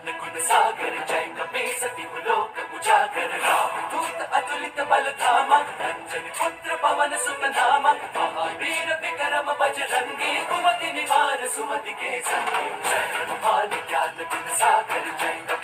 गुण सागर जय कपे सती लोक उजागर रामदूत अतुलित बल धामा रंजन पुत्र पवन सुत नामा महावीर विक्रम बजरंगी कुमति निवार सुमति के संगी जय हनुमान ज्ञान गुण सागर जय